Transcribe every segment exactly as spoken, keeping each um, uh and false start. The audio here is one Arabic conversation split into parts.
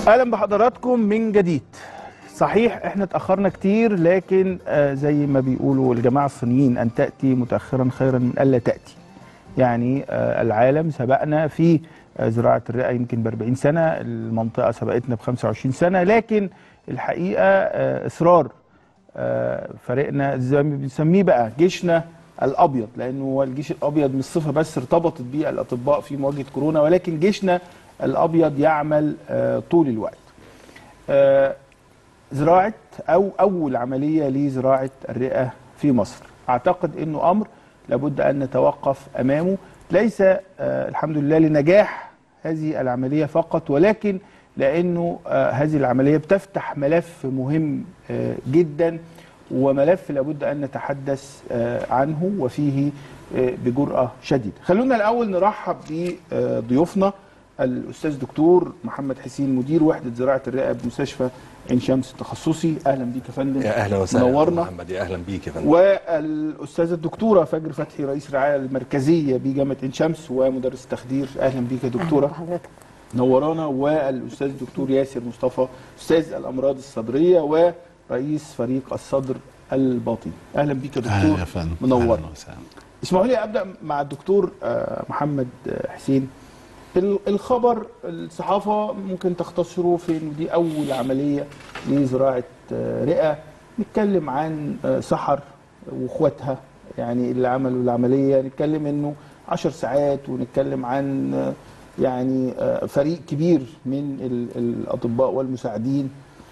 اهلا بحضراتكم من جديد. صحيح احنا اتاخرنا كتير، لكن آه زي ما بيقولوا الجماعه الصينيين ان تاتي متاخرا خيرا من الا تاتي. يعني آه العالم سبقنا في آه زراعه الرئه يمكن ب أربعين سنه، المنطقه سبقتنا ب خمسة وعشرين سنه، لكن الحقيقه آه اصرار آه فريقنا زي ما بنسميه بقى جيشنا الابيض، لانه هو الجيش الابيض مش صفه بس ارتبطت بيه الاطباء في مواجهه كورونا، ولكن جيشنا الابيض يعمل آه طول الوقت. آه زراعه او اول عمليه لزراعه الرئه في مصر، اعتقد انه امر لابد ان نتوقف امامه، ليس آه الحمد لله لنجاح هذه العمليه فقط، ولكن لانه آه هذه العمليه بتفتح ملف مهم آه جدا، وملف لابد ان نتحدث آه عنه وفيه آه بجرأه شديده. خلونا الاول نرحب بضيوفنا الاستاذ دكتور محمد حسين، مدير وحده زراعه الرئه بمستشفى عين شمس التخصصي. اهلا بيك يا فندم. يا اهلا وسهلا منورنا. محمد، يا اهلا بيك يا فندم. والاستاذه الدكتوره فجر فتحي، رئيس الرعايه المركزيه بجامعه عين شمس ومدرس تخدير. اهلا بيك يا دكتوره. اهلا بحضرتك. نورانا. والاستاذ الدكتور ياسر مصطفى، استاذ الامراض الصدريه ورئيس فريق الصدر الباطني. اهلا بيك يا دكتور. اهلا يا فندم. منورنا. اسمحوا لي ابدا مع الدكتور محمد حسين. الخبر الصحافه ممكن تختصره في انه دي اول عمليه لزراعه رئه، نتكلم عن سحر واخواتها يعني اللي عملوا العمليه، نتكلم انه عشر ساعات، ونتكلم عن يعني فريق كبير من الاطباء والمساعدين،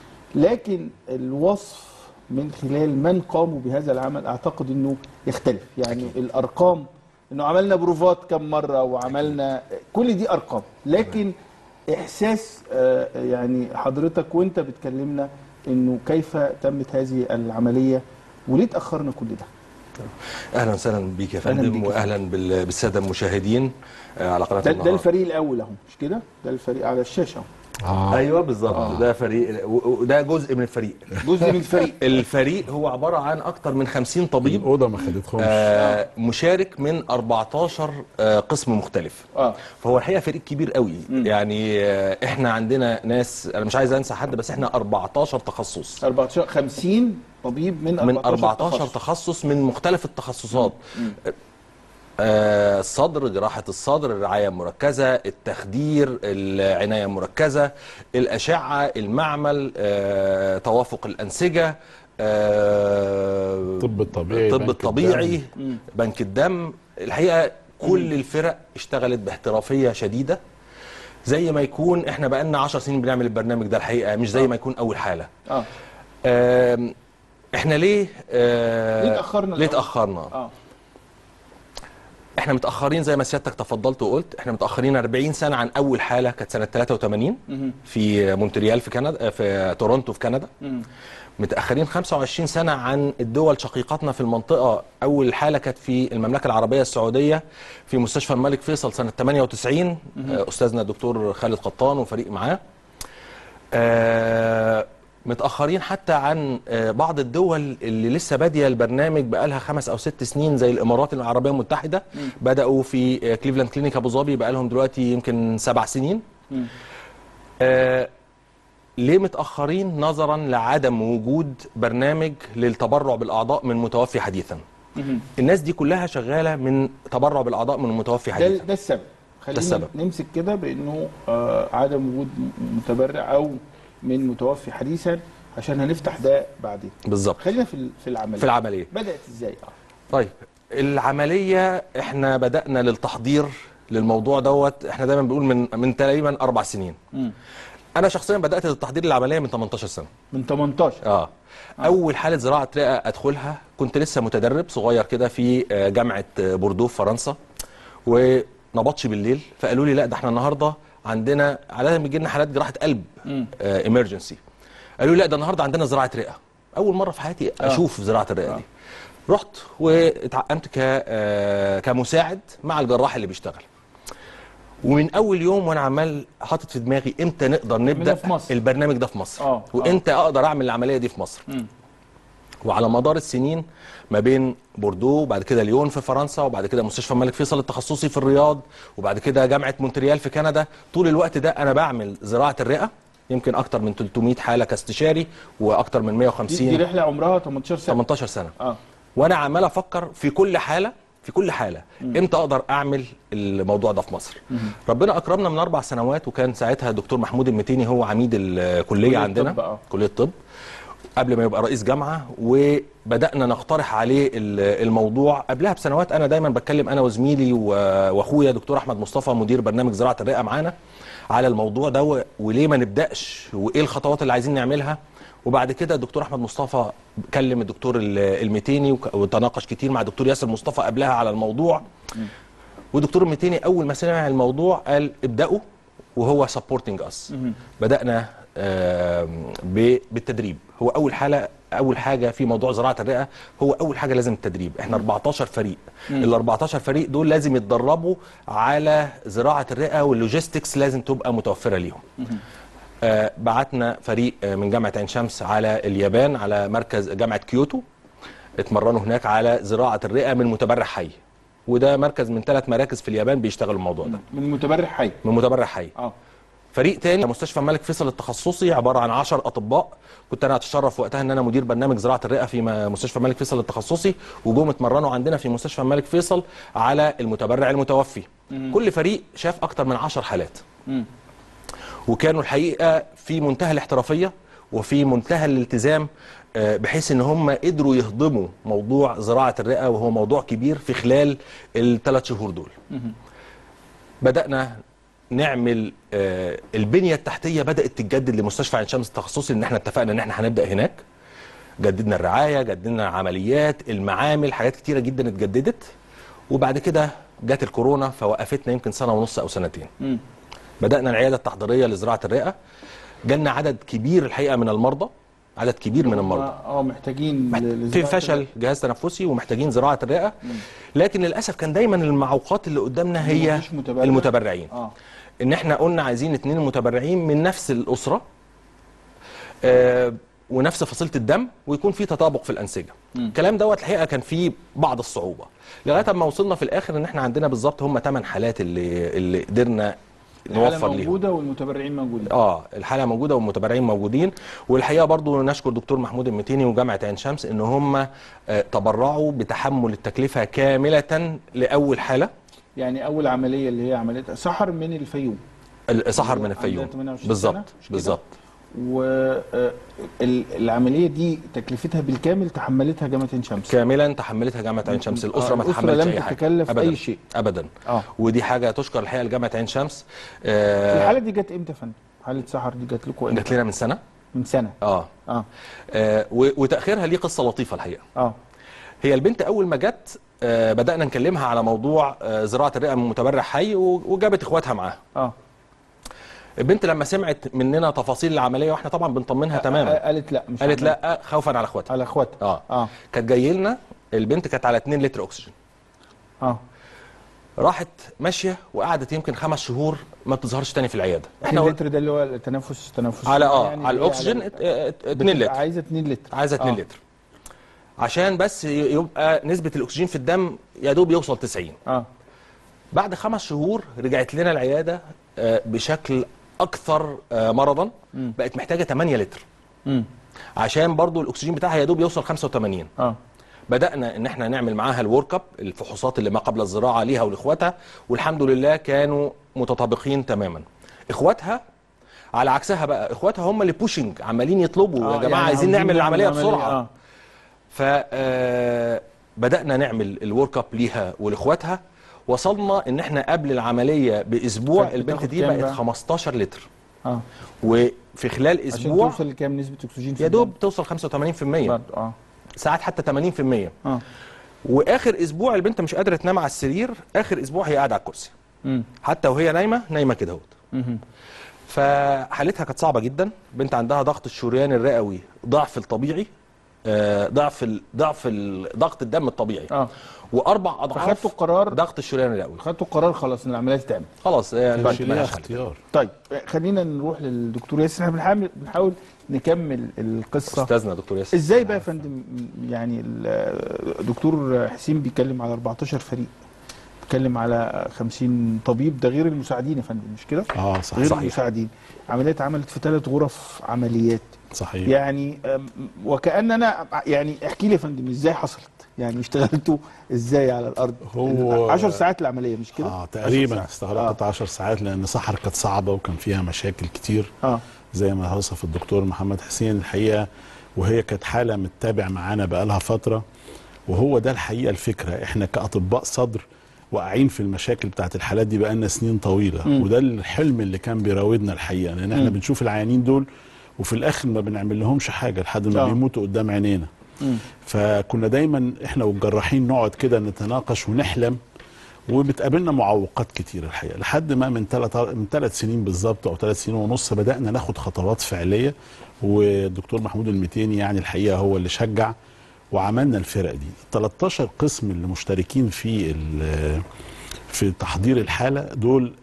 لكن الوصف من خلال من قاموا بهذا العمل اعتقد انه يختلف. يعني الارقام انه عملنا بروفات كم مره وعملنا كل دي ارقام، لكن احساس يعني حضرتك وانت بتكلمنا انه كيف تمت هذه العمليه وليه اتاخرنا كل ده. اهلا وسهلا بيك يا فندم، واهلا بالساده المشاهدين على قناه ده, النهار. ده الفريق الاول اهو، مش كده؟ ده الفريق على الشاشه اهو. آه. ايوه بالظبط. آه. ده فريق وده جزء من الفريق. جزء من الفريق. الفريق هو عباره عن اكثر من خمسين طبيب. الاوضه ما خدتهمش. آه مشارك من أربعتاشر آه قسم مختلف. اه فهو الحقيقه فريق كبير قوي. م. يعني آه احنا عندنا ناس، انا مش عايز انسى حد، بس احنا أربعتاشر تخصص. أربعتاشر خمسين طبيب من من أربعتاشر, أربعتاشر تخصص. تخصص من مختلف التخصصات. م. م. الصدر، جراحة الصدر، الرعاية المركزة، التخدير، العناية المركزة، الأشعة، المعمل، توافق الأنسجة، الطب الطبيعي، الطب الطبيعي، بنك الدم. الحقيقة كل الفرق اشتغلت باحترافية شديدة، زي ما يكون احنا بقالنا عشر سنين بنعمل البرنامج ده الحقيقة، مش زي ما يكون أول حالة. اه احنا ليه آه ليه تأخرنا؟ ليه تأخرنا؟ اه احنا متاخرين زي ما سيادتك تفضلت وقلت، احنا متاخرين أربعين سنه عن اول حاله كانت سنه ثلاثة وثمانين في مونتريال في كندا، في تورونتو في كندا. متاخرين خمسة وعشرين سنه عن الدول شقيقاتنا في المنطقه. اول حاله كانت في المملكه العربيه السعوديه في مستشفى الملك فيصل سنه ثمانية وتسعين، استاذنا الدكتور خالد قطان وفريق معاه. آه متأخرين حتى عن بعض الدول اللي لسه بادية البرنامج بقالها خمس أو ست سنين، زي الإمارات العربية المتحدة. م. بدأوا في كليفلاند كلينيك أبو ظبي بقالهم دلوقتي يمكن سبع سنين. آه ليه متأخرين؟ نظرا لعدم وجود برنامج للتبرع بالأعضاء من متوفي حديثا. م. الناس دي كلها شغالة من تبرع بالأعضاء من متوفي حديثا. ده, ده السبب. ده السبب. نمسك كده بأنه آه عدم وجود متبرع أو من متوفي حديثا، عشان هنفتح ده بعدين. بالظبط. خلينا في في العمليه. في العمليه بدات ازاي؟ اه طيب العمليه احنا بدانا للتحضير للموضوع دوت، احنا دايما بنقول من من تقريبا اربع سنين. امم انا شخصيا بدات التحضير للعمليه من ثمانية عشر سنه. من ثمانية عشر. اه, آه. اول حاله زراعه رئه ادخلها كنت لسه متدرب صغير كده في جامعه بوردو في فرنسا، ونبطش بالليل، فقالوا لي لا ده احنا النهارده عندنا عاده بيجي لنا حالات جراحه قلب ايمرجنسي. آه قالوا لي لا ده النهارده عندنا زراعه رئه. اول مره في حياتي اشوف آه. زراعه الرئه آه. دي. رحت واتعقمت ك آه كمساعد مع الجراح اللي بيشتغل. ومن اول يوم وانا عمال حاطط في دماغي امتى نقدر نبدا البرنامج ده في مصر. آه. وامتى اقدر اعمل العمليه دي في مصر. م. وعلى مدار السنين ما بين بوردو وبعد كده ليون في فرنسا وبعد كده مستشفى الملك فيصل التخصصي في الرياض وبعد كده جامعه مونتريال في كندا، طول الوقت ده انا بعمل زراعه الرئه يمكن اكتر من ثلاثمائة حاله كاستشاري واكتر من مائة وخمسين. دي, دي رحله عمرها تمنتاشر سنه. تمنتاشر سنه. اه وانا عمال افكر في كل حاله في كل حاله مم. امتى اقدر اعمل الموضوع ده في مصر. مم. ربنا اكرمنا من اربع سنوات، وكان ساعتها الدكتور محمود المتيني هو عميد الكليه عندنا، الطب. آه. كليه الطب قبل ما يبقى رئيس جامعه، وبدانا نقترح عليه الموضوع. قبلها بسنوات انا دايما بتكلم انا وزميلي واخويا دكتور احمد مصطفى مدير برنامج زراعه الرئه معانا على الموضوع ده، وليه ما نبداش وايه الخطوات اللي عايزين نعملها. وبعد كده الدكتور احمد مصطفى كلم الدكتور المتيني وتناقش كتير مع الدكتور ياسر مصطفى قبلها على الموضوع. والدكتور المتيني اول ما سمع الموضوع قال ابداوا، وهو سبورتنج اس. بدانا بالتدريب. هو اول حاله اول حاجه في موضوع زراعه الرئه، هو اول حاجه لازم التدريب. احنا أربعتاشر فريق، ال أربعتاشر فريق دول لازم يتدربوا على زراعه الرئه، واللوجيستكس لازم تبقى متوفره ليهم. آه بعتنا فريق آه من جامعه عين شمس على اليابان، على مركز جامعه كيوتو، اتمرنوا هناك على زراعه الرئه من متبرع حي. وده مركز من ثلاث مراكز في اليابان بيشتغلوا الموضوع ده. من متبرع حي. من متبرع حي. اه فريق تاني مستشفى الملك فيصل التخصصي، عباره عن عشرة اطباء. كنت انا اتشرف وقتها ان انا مدير برنامج زراعه الرئه في مستشفى الملك فيصل التخصصي، وجم اتمرنوا عندنا في مستشفى الملك فيصل على المتبرع المتوفي. مم. كل فريق شاف اكتر من عشر حالات. مم. وكانوا الحقيقه في منتهى الاحترافيه وفي منتهى الالتزام، بحيث ان هم قدروا يهضموا موضوع زراعه الرئه، وهو موضوع كبير، في خلال الثلاث شهور دول. مم. بدانا نعمل آه البنيه التحتيه بدات تتجدد لمستشفى عين شمس التخصصي، ان احنا اتفقنا ان احنا هنبدا هناك. جددنا الرعايه، جددنا العمليات، المعامل، حاجات كتيره جدا اتجددت. وبعد كده جت الكورونا فوقفتنا يمكن سنه ونص او سنتين. م. بدانا العياده التحضيريه لزراعه الرئه. جالنا عدد كبير الحقيقه من المرضى، عدد كبير من المرضى اه محتاجين في فشل جهاز تنفسي ومحتاجين زراعه الرئه. م. لكن للاسف كان دايما المعوقات اللي قدامنا هي متبرع. المتبرعين. آه. ان احنا قلنا عايزين اتنين متبرعين من نفس الاسره آه ونفس فصيله الدم، ويكون في تطابق في الانسجه. الكلام دوت الحقيقه كان فيه بعض الصعوبه، لغايه ما وصلنا في الاخر ان احنا عندنا بالظبط هم ثمان حالات اللي اللي قدرنا نوفر ليهم. الحاله موجوده والمتبرعين موجودين. اه الحاله موجوده والمتبرعين موجودين. والحقيقه برضو نشكر دكتور محمود المتيني وجامعه عين شمس ان هم آه تبرعوا بتحمل التكلفه كامله لاول حاله. يعني اول عمليه اللي هي عمليه سحر من الفيوم. سحر من الفيوم بالظبط بالظبط. والعمليه دي تكلفتها بالكامل تحملتها جامعه عين شمس. كاملا تحملتها جامعه عين شمس. الاسره آه ما تحملتش اي حاجه. لم تتكلف اي شيء ابدا. آه. ودي حاجه تشكر الحقيقه لجامعه عين شمس. آه الحاله دي جت امتى يا فندم؟ حاله سحر دي جت لكم امتى؟ جت لنا من سنه. من سنه. اه اه, آه وتاخيرها ليه قصه لطيفه الحقيقه. اه هي البنت اول ما جت آه بدانا نكلمها على موضوع آه زراعه الرئه من متبرع حي، وجابت اخواتها معاها. اه البنت لما سمعت مننا تفاصيل العمليه، واحنا طبعا بنطمنها تماما، قالت لا مش قالت لا خوفا على اخواتها. على اخواتها اه اه كانت جايه لنا البنت كانت على اتنين لتر اكسجين. اه راحت ماشيه وقعدت يمكن خمس شهور ما بتظهرش تاني في العياده. احنا اللتر ده اللي هو التنفس التنفس على اه يعني على الاكسجين اتنين لتر. عايزه اتنين لتر. عايزه اتنين لتر عشان بس يبقى نسبه الاكسجين في الدم يا دوب يوصل تسعين. اه بعد خمس شهور رجعت لنا العياده بشكل اكثر مرضا. م. بقت محتاجه تمانية لتر. م. عشان برضو الاكسجين بتاعها يا دوب يوصل خمسة وتمانين. اه بدانا ان احنا نعمل معاها الورك اب، الفحوصات اللي ما قبل الزراعه ليها ولاخواتها، والحمد لله كانوا متطابقين تماما. اخواتها على عكسها بقى، اخواتها هم اللي بوشنج، عمالين يطلبوا آه يا جماعه يعني عايزين نعمل العمليه بسرعه. آه. فبدانا نعمل الورك اب ليها ولاخواتها. وصلنا ان احنا قبل العمليه باسبوع البنت دي بقت خمستاشر لتر. اه وفي خلال اسبوع عشان توصل لكام نسبه اكسجين في يا دوب توصل خمسة وتمانين في المية. اه ساعات حتى تمانين في المية. اه واخر اسبوع البنت مش قادره تنام على السرير، اخر اسبوع هي قاعده على الكرسي. امم حتى وهي نايمه نايمه كده اهوت. امم فحالتها كانت صعبه جدا. بنت عندها ضغط الشريان الرئوي ضعف الطبيعي، آه ضعف ال... ضعف ال... ضغط الدم الطبيعي. اه واربع اضعاف خدتوا القرار ضغط الشريان الرئوي. خدتوا القرار خلاص ان العمليه تتعمل خلاص يعني مش ليها اختيار. طيب خلينا نروح للدكتور ياسر. احنا بنحاول بنحاول نكمل القصه. استاذنا دكتور ياسر ازاي بقى يا فندم؟ يعني الدكتور حسين بيتكلم على أربعتاشر فريق، بتتكلم على خمسين طبيب، ده غير المساعدين يا فندم، مش كده؟ اه صح غير صحيح. المساعدين. عمليات عملت في ثلاث غرف عمليات. صحيح. يعني وكأن انا يعني احكي لي يا فندم ازاي حصلت؟ يعني اشتغلتوا ازاي على الارض؟ هو عشر ساعات العمليه مش كده؟ اه تقريبا استغرقت عشر ساعات، لان سحر كانت صعبه وكان فيها مشاكل كتير. اه زي ما وصف الدكتور محمد حسين الحقيقه، وهي كانت حاله متابع معانا بقالها فتره. وهو ده الحقيقه الفكره، احنا كاطباء صدر واقعين في المشاكل بتاعت الحالات دي بقالنا سنين طويله. م. وده الحلم اللي كان بيراودنا الحقيقه، لان احنا م. بنشوف العيانين دول وفي الاخر ما بنعمل لهمش حاجه لحد ما أوه. بيموتوا قدام عينينا. م. فكنا دايما احنا والجراحين نقعد كده نتناقش ونحلم، وبتقابلنا معوقات كتيره الحقيقه، لحد ما من ثلاث من ثلاث سنين بالظبط او ثلاث سنين ونص بدانا ناخد خطوات فعليه. والدكتور محمود المتيني يعني الحقيقه هو اللي شجع وعملنا الفرق دي. تلتاشر قسم اللي مشتركين في في تحضير الحاله دول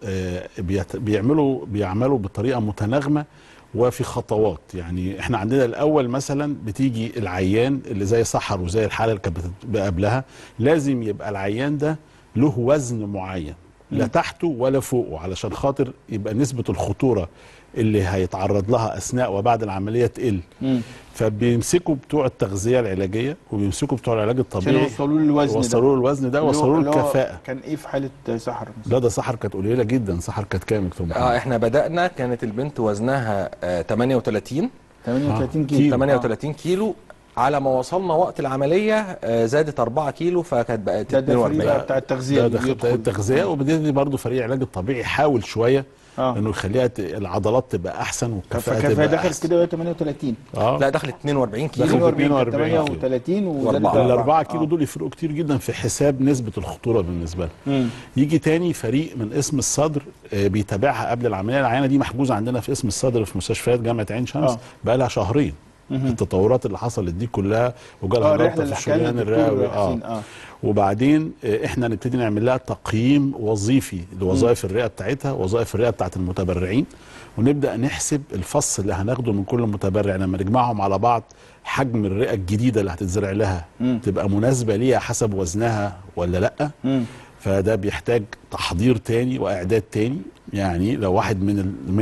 بيعملوا بيعملوا بطريقه متناغمه وفي خطوات. يعني احنا عندنا الاول مثلا بتيجي العيان اللي زي سحر وزي الحاله اللي كانت قبلها، لازم يبقى العيان ده له وزن معين، لا تحته ولا فوقه، علشان خاطر يبقى نسبه الخطوره اللي هيتعرض لها اثناء وبعد العمليه تقل. مم. فبيمسكوا بتوع التغذيه العلاجيه وبيمسكوا بتوع العلاج الطبيعي عشان يوصلوا له الوزن ده، وصلوا له الوزن ده وصلوا له الكفاءه. كان ايه في حاله سحر؟ لا ده سحر كانت قليله جدا. سحر كانت كام يا دكتور محمد؟ اه احنا بدانا كانت البنت وزنها آه ثمانية وثلاثين ثمانية وثلاثين كيلو ثمانية وثلاثين كيلو. على ما وصلنا وقت العمليه آه زادت أربعة كيلو، فكانت بقت اتنين وأربعين. ده بتاع التغذيه. ده ده التغذيه. وبدأ برضه فريق العلاج الطبيعي حاول شويه آه. انه يخليها العضلات تبقى احسن والكفاءه تبقى احسن. فدخلت كده ثمانية وثلاثين. اه لا دخلت اثنين وأربعين كيلو. ثمانية وثلاثين وزادت الأربعة كيلو دول يفرقوا كتير جدا في حساب نسبه الخطوره بالنسبه لها. يجي تاني فريق من قسم الصدر بيتابعها قبل العمليه. العينه دي محجوزه عندنا في قسم الصدر في مستشفيات جامعه عين شمس آه. بقى لها شهرين. التطورات اللي حصلت دي كلها وجالها جلطه في الشريان الرئوي. اه, آه. وبعدين احنا نبتدي نعمل لها تقييم وظيفي لوظائف الرئه بتاعتها، وظائف الرئه بتاعت المتبرعين، ونبدا نحسب الفص اللي هناخده من كل متبرع. لما نجمعهم على بعض حجم الرئه الجديده اللي هتتزرع لها م. تبقى مناسبه ليها حسب وزنها ولا لا. م. فده بيحتاج تحضير تاني واعداد تاني. يعني لو واحد من من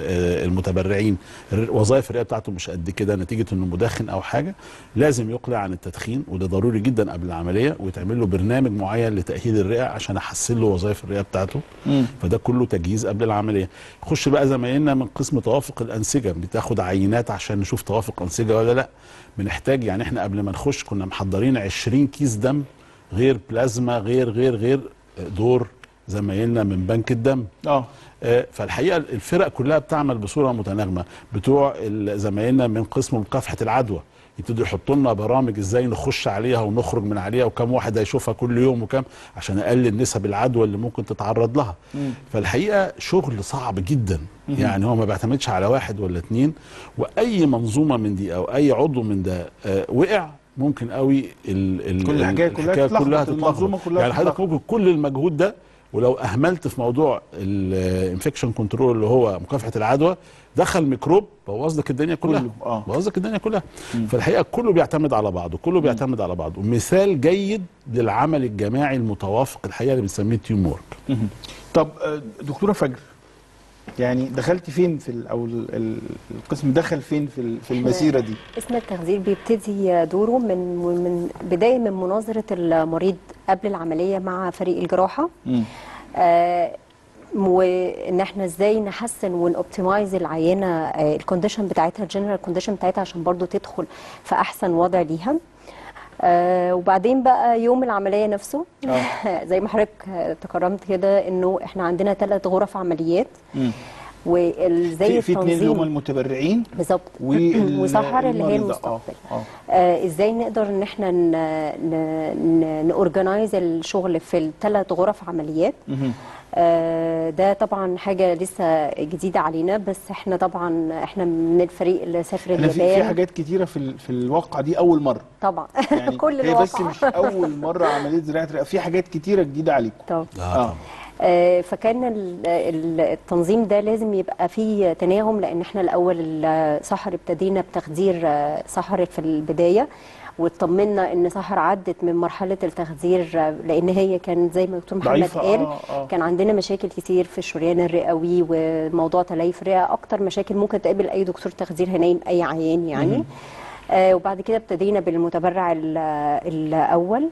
المتبرعين وظائف الرئه بتاعته مش قد كده نتيجه انه مدخن او حاجه، لازم يقلع عن التدخين، وده ضروري جدا قبل العمليه، ويتعمل له برنامج معين لتاهيل الرئه عشان احسن له وظائف الرئه بتاعته. مم. فده كله تجهيز قبل العمليه. يخش بقى زمايلنا من قسم توافق الانسجه، بتاخد عينات عشان نشوف توافق انسجه ولا لا. بنحتاج يعني احنا قبل ما نخش كنا محضرين عشرين كيس دم، غير بلازما، غير غير غير دور زمايلنا من بنك الدم. اه فالحقيقه الفرق كلها بتعمل بصوره متناغمه. بتوع زمايلنا من قسم مكافحه العدوى يبتدوا يحطوا لنا برامج ازاي نخش عليها ونخرج من عليها، وكم واحد هيشوفها كل يوم وكم، عشان اقلل نسب العدوى اللي ممكن تتعرض لها. مم. فالحقيقه شغل صعب جدا. مم. يعني هو ما بيعتمدش على واحد ولا اتنين، واي منظومه من دي او اي عضو من ده آه وقع ممكن قوي ال ال كل الحكايه كلها تتلخبط، المنظومه كلها. يعني حضرتك ممكن كل المجهود ده ولو اهملت في موضوع الانفكشن كنترول اللي هو مكافحه العدوى، دخل ميكروب بوظ لك الدنيا كلها. آه. بوظ لك الدنيا كلها. مم. فالحقيقه كله بيعتمد على بعضه، كله بيعتمد على بعضه. مثال جيد للعمل الجماعي المتوافق الحقيقه اللي بنسميه تيم وورك. طب دكتوره فجر، يعني دخلتي فين في او القسم دخل فين في في المسيره دي؟ قسم التخدير بيبتدي دوره من من بدايه من مناظره المريض قبل العمليه مع فريق الجراحه. آه وان احنا ازاي نحسن ونوبتمايز العينه، آه الكونديشن بتاعتها، الجنرال كونديشن بتاعتها، عشان برضو تدخل في احسن وضع ليها. آه وبعدين بقى يوم العمليه نفسه آه. زي ما حضرتك تكرمت كده انه احنا عندنا ثلاث غرف عمليات. م. وازاي في اثنين اللي هم المتبرعين بالظبط، وسحر اللي هي المستقبل. آه. آه ازاي نقدر ان احنا نورجنايز الشغل في الثلاث غرف عمليات. آه ده طبعا حاجه لسه جديده علينا، بس احنا طبعا احنا من الفريق اللي سافر اليابان. في حاجات كتيره في في الواقعه دي اول مره طبعا. يعني كل الواقعه بس مش اول مره عمليه زراعه رئه، في حاجات كتيره جديده عليكم. طبعا. آه. آه فكان التنظيم ده لازم يبقى فيه تناغم، لان احنا الاول سحر ابتدينا بتخدير سحر في البدايه، واطمنا ان سحر عدت من مرحله التخدير، لان هي كان زي ما دكتور محمد ضعيفة، قال آه، آه. كان عندنا مشاكل كتير في الشريان الرئوي وموضوع تليف الرئه، اكتر مشاكل ممكن تقابل اي دكتور تخدير هنايم اي عيان يعني. آه وبعد كده ابتدينا بالمتبرع ال- الاول،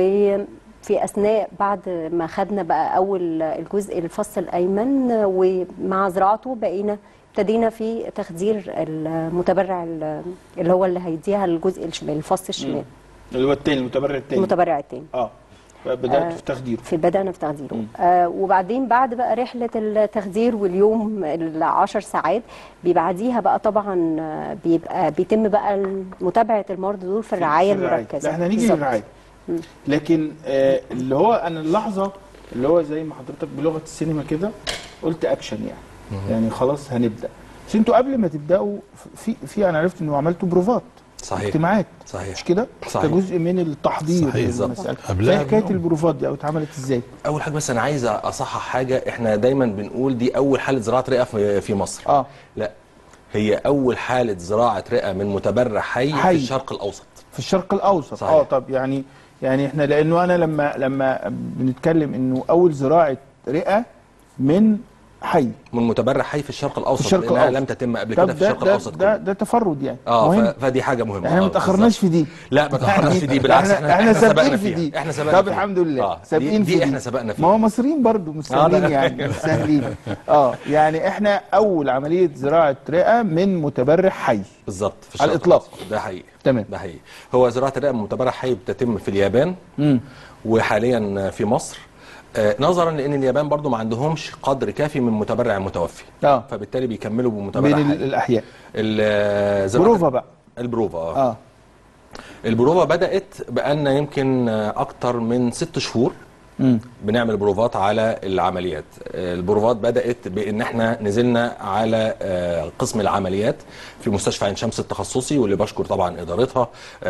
وفي اثناء بعد ما خدنا بقى اول الجزء الفص الايمن ومع زراعته بقينا ابتدينا في تخدير المتبرع ال- اللي هو اللي هيديها الجزء الشمال، الفص الشمال، اللي هو التاني، المتبرع التاني. المتبرع الثاني. اه بدات آه، في تخديره. في بدأنا في تخديره. آه وبعدين بعد بقى رحلة التخدير واليوم العشر ساعات بعديها بقى طبعا آه، بيبقى بيتم بقى متابعة المرضى دول في الرعاية في الرعاية. المركزة. لا احنا هنيجي بالظبط. للرعايه، لكن آه اللي هو انا اللحظه اللي هو زي ما حضرتك بلغه السينما كده قلت اكشن يعني، يعني خلاص هنبدا. بس انتوا قبل ما تبداوا في في انا عرفت انه عملتوا بروفات، صحيح. اجتماعات، صحيح. مش كده؟ صحيح. ده جزء من التحضير صحيح. للمساله. قبلها فهي حكايه بيوم. البروفات دي او اتعملت ازاي؟ اول حاجه بس انا عايز اصحح حاجه، احنا دايما بنقول دي اول حاله زراعه رئه في في مصر. اه لا، هي اول حاله زراعه رئه من متبرع حي, حي. في الشرق الاوسط. في الشرق الاوسط. صحيح. اه طب يعني يعني احنا لانه انا لما لما بنتكلم انه اول زراعه رئه من حي من متبرع حي في الشرق الاوسط، في الشرق لانها الأوسط. لم تتم قبل طب كده في ده الشرق ده الاوسط ده, كله. ده تفرد يعني اه ف- مهم. فدي حاجه مهمه. احنا ما آه، تاخرناش بالظبط. في دي. لا ما تاخرناش في دي، بالعكس احنا احنا سبقنا سابقين في فيها. دي. احنا سبقنا طب فيها. الحمد لله آه. سابقين دي, في دي احنا سبقنا فيها. ما هو مصريين برضو مش آه، لا. سهلين يعني مش سهلين. اه يعني احنا اول عمليه زراعه رئه من متبرع حي. بالظبط في على الشرق الإطلاق. الأوسط. ده حقيقي. تمام. ده حقيقي. هو زراعه الرئه من متبرع حي بتتم في اليابان امم وحاليا في مصر، آه، نظرا لان اليابان برضو ما عندهمش قدر كافي من متبرع متوفي، اه فبالتالي بيكملوا بمتبرع بين حي. ال- الاحياء. ال- زراعة بروفا بقى. البروفا اه, اه البروفا بدات بقالنا يمكن آه، اكتر من ست شهور امم بنعمل بروفات على العمليات. آه، البروفات بدات بان احنا نزلنا على آه، قسم العمليات في مستشفى عين شمس التخصصي، واللي بشكر طبعا ادارتها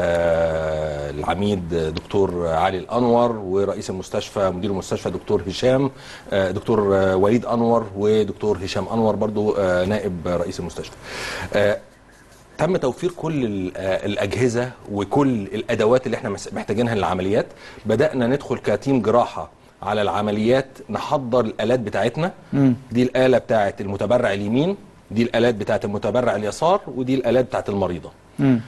آه، العميد دكتور علي الانور، ورئيس المستشفى مدير المستشفى دكتور هشام آه، دكتور آه، وليد انور، ودكتور هشام انور برضو آه، نائب رئيس المستشفى. آه، تم توفير كل ال- آه الأجهزة وكل الأدوات اللي احنا مس- محتاجينها للعمليات. بدأنا ندخل كتيم جراحة على العمليات، نحضر الآلات بتاعتنا. مم. دي الآلة بتاعت المتبرع اليمين، دي الآلات بتاعت المتبرع اليسار، ودي الآلات بتاعت المريضة. امم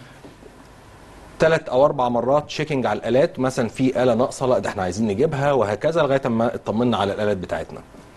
ثلاث او اربع مرات تشيكنج على الالات، مثلا في اله ناقصه لا ده احنا عايزين نجيبها، وهكذا لغايه ما اطمنا على الالات بتاعتنا.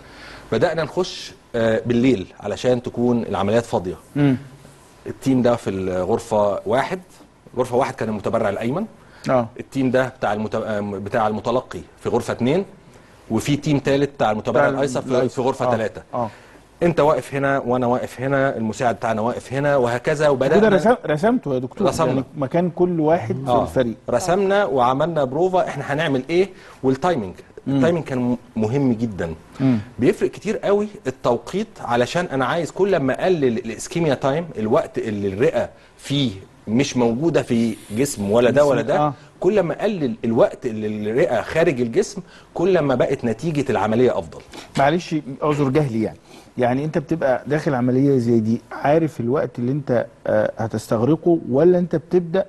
بدانا نخش آه، بالليل علشان تكون العمليات فاضيه. امم التيم ده في الغرفه واحد، غرفه واحد كان المتبرع الايمن. اه التيم ده بتاع المت... آه، بتاع المتلقي في غرفه اثنين، وفي تيم ثالث بتاع المتبرع بتاع الايسر في, الأيسر. في غرفه آه. ثلاثه. اه انت واقف هنا وانا واقف هنا، المساعد بتاعنا واقف هنا، وهكذا. كده وبدانا رسم رسمته يا دكتور، رسمنا. يعني مكان كل واحد في آه. الفريق. رسمنا وعملنا بروفا احنا هنعمل ايه، والتايمنج. التايمنج كان م- مهم جدا. مم. بيفرق كتير قوي التوقيت، علشان انا عايز كل ما اقلل الاسكيميا تايم، الوقت اللي الرئه فيه مش موجوده في جسم ولا ده ولا ده، آه. كل ما اقلل الوقت اللي الرئه خارج الجسم، كل ما بقت نتيجه العمليه افضل. معلش اعذر جهلي يعني يعني انت بتبقى داخل عمليه زي دي عارف الوقت اللي انت آه هتستغرقه، ولا انت بتبدا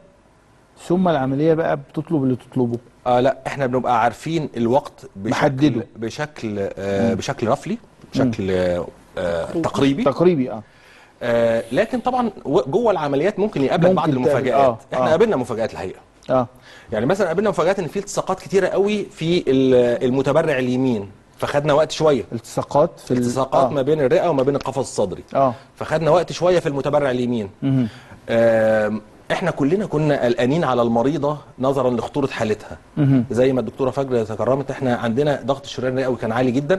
ثم العمليه بقى بتطلب اللي تطلبه؟ آه لا، احنا بنبقى عارفين الوقت بشكل محدده. بشكل آه بشكل رفلي، بشكل آه آه تقريبي. تقريبي اه آه لكن طبعا و- جوه العمليات ممكن يقابلك ممكن بعض تقابل- المفاجآت. آه، احنا آه. قابلنا مفاجآت الحقيقه. اه يعني مثلا قابلنا مفاجآت ان في التصاقات كتيره قوي في ال- المتبرع اليمين، فخدنا وقت شويه. التصاقات في ال- التصاقات آه. ما بين الرئه وما بين القفص الصدري، اه فخدنا وقت شويه في المتبرع اليمين. مهم. آم، احنا كلنا كنا قلقانين على المريضه نظرا لخطوره حالتها. مهم. زي ما الدكتوره فجر تكرمت، احنا عندنا ضغط الشريان الرئوي كان عالي جدا،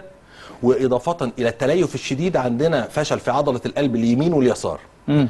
واضافه الى التليف الشديد عندنا فشل في عضله القلب اليمين واليسار. مم.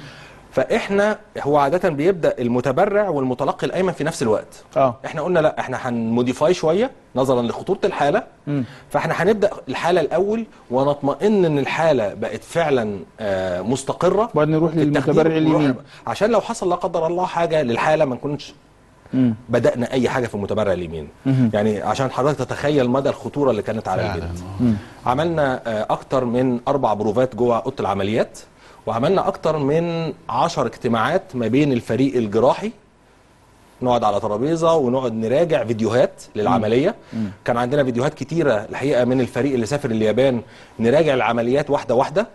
فاحنا هو عاده بيبدا المتبرع والمتلقي الايمن في نفس الوقت. اه احنا قلنا لا، احنا هنموديفاي شويه نظرا لخطوره الحاله. مم. فاحنا هنبدا الحاله الاول ونطمئن ان الحاله بقت فعلا آه، مستقره، وبعدين نروح في التخدير للمتبرع ونروح- اليمين. عشان لو حصل لا قدر الله حاجه للحاله ما نكونش مم. بدانا اي حاجه في المتبرع اليمين. مهم. يعني عشان حضرتك تتخيل مدى الخطوره اللي كانت على فعلاً، البنت. آه. عملنا آه، اكتر من اربع بروفات جوه اوضه العمليات، وعملنا اكتر من عشر اجتماعات ما بين الفريق الجراحي نقعد على ترابيزه ونقعد نراجع فيديوهات للعمليه. مم. كان عندنا فيديوهات كتيره الحقيقه من الفريق اللي سافر اليابان، نراجع العمليات واحده واحده.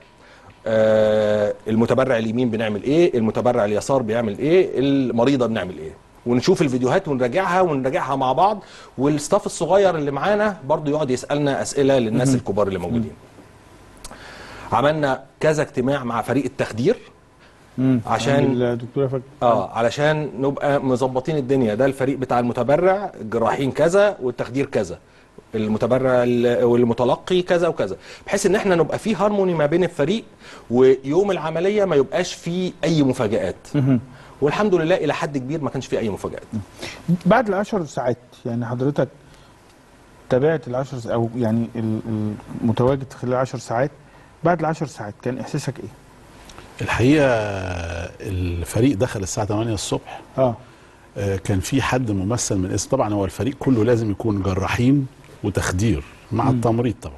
آه المتبرع اليمين بنعمل ايه، المتبرع اليسار بيعمل ايه، المريضه بنعمل ايه، ونشوف الفيديوهات ونراجعها ونراجعها مع بعض. والستاف الصغير اللي معانا برضو يقعد يسالنا اسئله للناس مم. الكبار اللي موجودين. مم. عملنا كذا اجتماع مع فريق التخدير عشان الدكتوره فك... اه علشان نبقى مظبطين الدنيا. ده الفريق بتاع المتبرع، الجراحين كذا والتخدير كذا، المتبرع والمتلقي كذا وكذا، بحيث ان احنا نبقى في هارموني ما بين الفريق، ويوم العمليه ما يبقاش فيه اي مفاجآت. والحمد لله الى حد كبير ما كانش فيه اي مفاجآت. بعد العشر ساعات يعني حضرتك تابعت العشر او يعني المتواجد خلال العشر ساعات، بعد العشر ساعات كان احساسك ايه؟ الحقيقه الفريق دخل الساعه ثمانية الصبح. اه كان في حد ممثل من اسم، طبعا هو الفريق كله لازم يكون جراحين وتخدير مع مم. التمريض طبعا.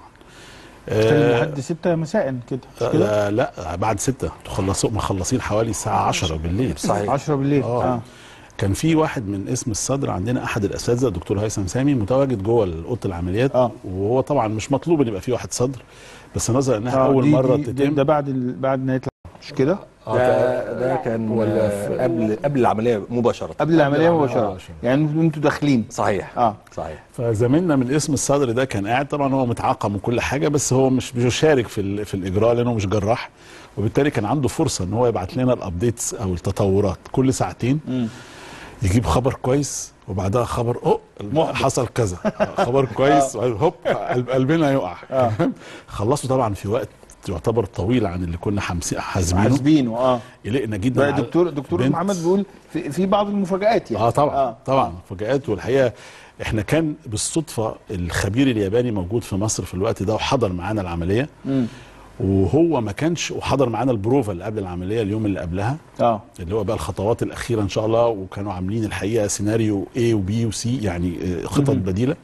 كان لحد ستة مساء كده مش كده؟ آه لا بعد ستة تخلصوا مخلصين حوالي الساعه عشرة بالليل. صحيح عشرة بالليل. اه, آه. كان في واحد من اسم الصدر عندنا احد الاساتذه الدكتور هيثم سامي متواجد جوه اوضه العمليات. آه. وهو طبعا مش مطلوب ان يبقى في واحد صدر، بس نظرا انها آه اول دي مره دي تتم. ده بعد ال... بعد نهايه مش كده؟ آه ده ده كان ولا قبل قبل العمليه مباشره. قبل العمليه مباشره. آه يعني انتوا داخلين. صحيح. اه صحيح. فزميلنا من اسم الصدر ده كان قاعد، طبعا هو متعاقم وكل حاجه، بس هو مش بيشارك في في الاجراء لانه مش جراح، وبالتالي كان عنده فرصه ان هو يبعت لنا الابديتس او التطورات كل ساعتين. م. يجيب خبر كويس وبعدها خبر اوه حصل كذا، خبر كويس هوب قلبنا يقع. خلصوا طبعا في وقت يعتبر طويل عن اللي كنا حاسبينه حاسبينه اه قلقنا جدا. دكتور دكتور محمد بيقول في, في بعض المفاجآت يعني. اه طبعا آه. طبعا مفاجآت. والحقيقه احنا كان بالصدفه الخبير الياباني موجود في مصر في الوقت ده وحضر معانا العمليه. م. وهو ما كانش وحضر معانا البروفا اللي قبل العمليه اليوم اللي قبلها. اه اللي هو بقى الخطوات الاخيره ان شاء الله، وكانوا عاملين الحقيقه سيناريو A وبي وسي يعني خطط م. بديله.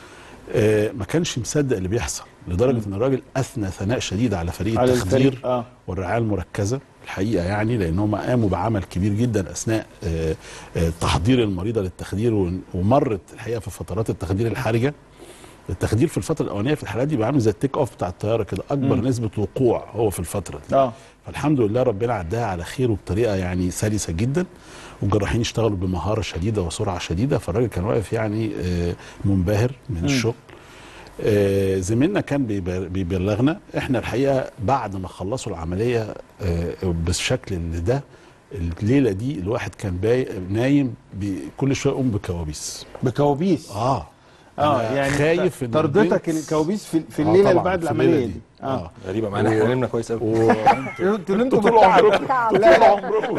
آه ما كانش مصدق اللي بيحصل، لدرجه م. ان الراجل اثنى ثناء شديد على فريق على التخدير آه. والرعايه المركزه الحقيقه، يعني لان هم قاموا بعمل كبير جدا اثناء آه آه تحضير المريضه للتخدير، ومرت الحقيقه في فترات التخدير الحرجه. التخدير في الفتره الاولانيه في الحالات دي بيعمل زي التيك اوف بتاع الطياره كده، اكبر مم. نسبه وقوع هو في الفتره دي. اه فالحمد لله ربنا عداها على خير وبطريقه يعني سلسه جدا، والجراحين اشتغلوا بمهاره شديده وسرعه شديده، فالراجل كان واقف يعني منبهر من مم. الشغل. زميلنا كان بيبلغنا احنا الحقيقه بعد ما خلصوا العمليه بالشكل اللي ده، الليله دي الواحد كان نايم كل شويه يقوم بكوابيس بكوابيس اه اه يعني خايف ان طردتك الكوابيس في, في الليله آه اللي بعد العمليه دي. دي اه غريبه معانا، احنا نمنا كويس قوي. انتوا نمتوا طول عمركم طول عمركم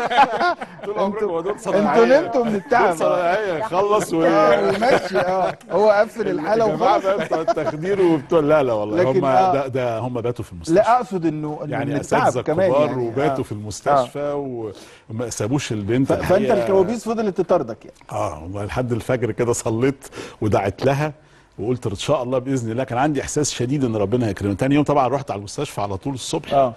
طول عمركم انتوا نمتوا من التعب. خلص وماشي. اه هو قفل الحاله وخلص. بتوع التخدير وبتوع لا لا والله هم ده, ده هم باتوا في المستشفى. لا اقصد انه يعني اساتذه كبار يعني وباتوا في المستشفى وما سابوش البنت. فانت الكوابيس فضلت تطاردك يعني. اه والله لحد الفجر كده صليت ودعت لها وقلت ان شاء الله باذن الله. كان عندي احساس شديد ان ربنا هيكرمني. تاني يوم طبعا رحت على المستشفى على طول الصبح. اه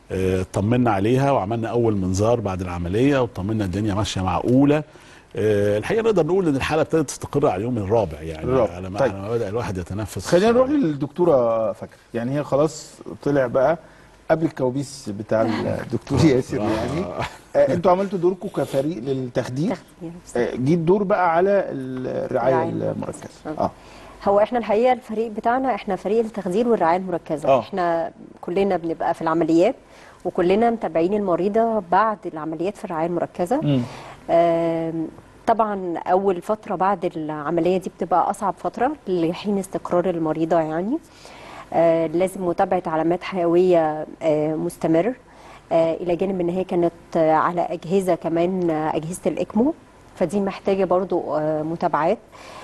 طمنا عليها وعملنا اول منظار بعد العمليه وطمنا الدنيا ماشيه معقوله. أه الحقيقه نقدر نقول ان الحاله ابتدت تستقر على اليوم الرابع يعني الرابع. على ما طيب. على ما بدا الواحد يتنفس. خلينا نروح للدكتوره فاكر، يعني هي خلاص طلع بقى قبل الكوابيس بتاع الدكتور ياسر يعني. آه انتوا عملتوا دوركم كفريق للتخدير، آه جيت دور بقى على الرعايه المركزه. اه هو احنا الحقيقه الفريق بتاعنا احنا فريق التخدير والرعايه المركزه. أوه. احنا كلنا بنبقى في العمليات وكلنا متابعين المريضه بعد العمليات في الرعايه المركزه. آه طبعا اول فتره بعد العمليه دي بتبقى اصعب فتره لحين استقرار المريضه يعني. آه لازم متابعه علامات حيويه آه مستمر، آه الى جانب ان هي كانت آه على اجهزه كمان آه اجهزه الاكمو، فدي محتاجه برضو آه متابعات.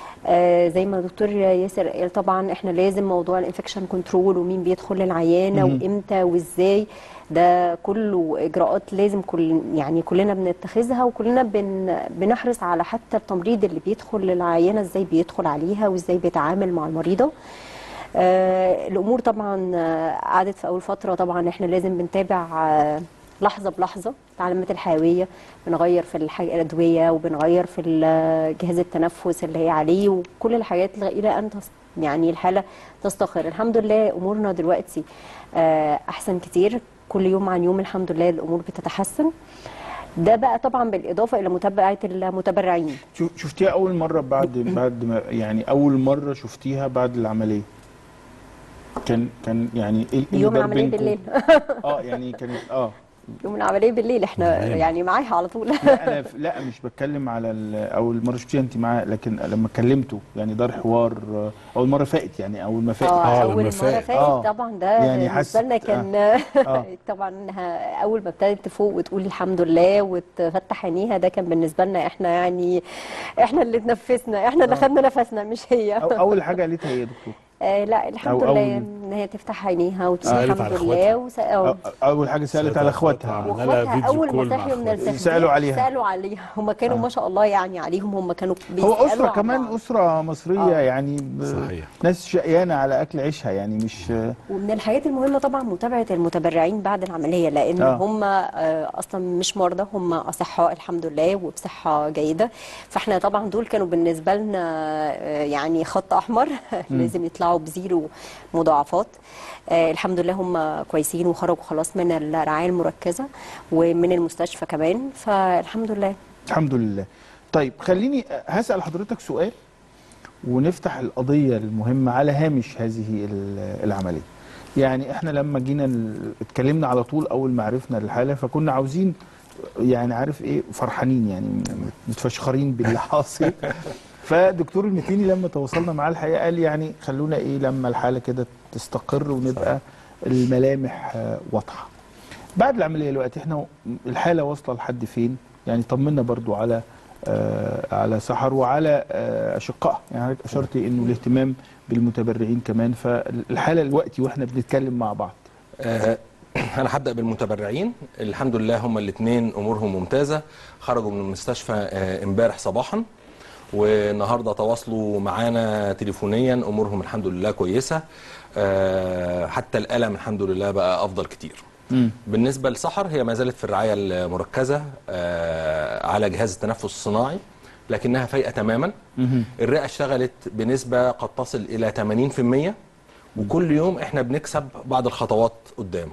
آه زي ما دكتور ياسر قال طبعا احنا لازم موضوع الانفكشن كنترول ومين بيدخل العيانه وامتى وازاي، ده كله اجراءات لازم كل يعني كلنا بنتخذها، وكلنا بن بنحرص على حتى التمريض اللي بيدخل للعيانه ازاي بيدخل عليها وازاي بيتعامل مع المريضه. آه الامور طبعا آه قعدت في اول فتره طبعا احنا لازم بنتابع آه لحظه بلحظه العلامات الحيويه، بنغير في الحاجة الادويه وبنغير في جهاز التنفس اللي هي عليه وكل الحاجات الى ان يعني الحاله تستقر. الحمد لله امورنا دلوقتي احسن كتير، كل يوم عن يوم الحمد لله الامور بتتحسن. ده بقى طبعا بالاضافه الى متابعه المتبرعين. شفتيها اول مره بعد بعد ما يعني اول مره شفتيها بعد العمليه كان كان يعني ايه يوم العمليه بالليل؟ اه يعني كانت اه يوم العمليه بالليل احنا يعني معاها على طول. لا انا لا مش بتكلم على اول مره شفتيها انت معاه، لكن لما كلمته يعني دار حوار اول مره فاتت يعني اول ما فاتت اه اول مره فاتت آه طبعا ده يعني بالنسبه لنا كان آه. طبعا انها اول ما ابتدت تفوق وتقول الحمد لله وتفتح عينيها ده كان بالنسبه لنا احنا يعني احنا اللي اتنفسنا، احنا اللي آه. خدنا نفسنا مش هي. أو اول حاجه قالتها ايه يا دكتور؟ آه لا الحمد لله ان هي تفتح عينيها وتقول الحمد لله وس... اول حاجه سالت على اخواتها واخواتها اول ما صحيوا من التسجيل سالوا عليها سالوا عليها هم كانوا آه. ما شاء الله يعني عليهم هم كانوا هو اسره كمان بعض. اسره مصريه آه. يعني صحيح. ناس شقيانه على اكل عيشها يعني مش. ومن الحاجات المهمه طبعا متابعه المتبرعين بعد العمليه لان آه. هم آه اصلا مش مرضى، هم اصحاء الحمد لله وبصحه جيده، فاحنا طبعا دول كانوا بالنسبه لنا آه يعني خط احمر لازم يطلعوا بزيرو مضاعفات. آه الحمد لله هم كويسين وخرجوا خلاص من الرعايه المركزه ومن المستشفى كمان، فالحمد لله. الحمد لله. طيب خليني هسأل حضرتك سؤال ونفتح القضيه المهمه على هامش هذه العمليه. يعني احنا لما جينا اتكلمنا على طول اول ما عرفنا الحاله فكنا عاوزين يعني عارف ايه فرحانين يعني متفشخرين باللي حاصل. فدكتور المتيني لما تواصلنا معاه الحقيقه قال يعني خلونا ايه لما الحاله كده تستقر ونبقى الملامح واضحه. بعد العمليه دلوقتي احنا الحاله واصله لحد فين؟ يعني طمنا برضو على آه على سحر وعلى آه اشقائها، يعني اشرتي انه الاهتمام بالمتبرعين كمان، فالحاله دلوقتي واحنا بنتكلم مع بعض. آه انا هبدا بالمتبرعين. الحمد لله هم الاثنين امورهم ممتازه، خرجوا من المستشفى امبارح آه صباحا والنهارده تواصلوا معانا تليفونيا، امورهم الحمد لله كويسه. أه حتى الالم الحمد لله بقى افضل كتير. م. بالنسبه لسحر هي ما زالت في الرعايه المركزه أه على جهاز التنفس الصناعي لكنها فايقه تماما. م. الرئه اشتغلت بنسبه قد تصل الى ثمانين بالمئة وكل يوم احنا بنكسب بعض الخطوات قدام.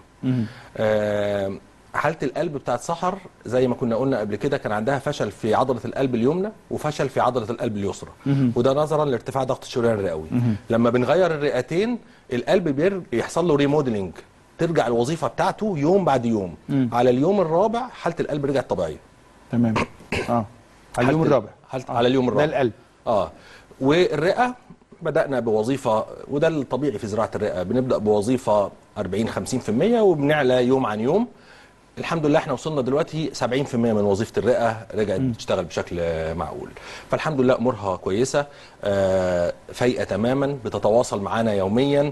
أه حالة القلب بتاعت سحر زي ما كنا قلنا قبل كده كان عندها فشل في عضلة القلب اليمنى وفشل في عضلة القلب اليسرى، وده نظرا لارتفاع ضغط الشريان الرئوي. لما بنغير الرئتين القلب بيحصل له ريموديلنج، ترجع الوظيفة بتاعته يوم بعد يوم. مم. على اليوم الرابع حالة القلب رجعت طبيعية. تمام. اه على اليوم الرابع. آه. على اليوم الرابع. ده القلب. اه والرئة بدأنا بوظيفة وده الطبيعي في زراعة الرئة، بنبدأ بوظيفة أربعين خمسين بالمئة وبنعلى يوم عن يوم. الحمد لله احنا وصلنا دلوقتي سبعين بالمئة من وظيفه الرئه رجعت تشتغل بشكل معقول، فالحمد لله امورها كويسه. آه فايقه تماما، بتتواصل معانا يوميا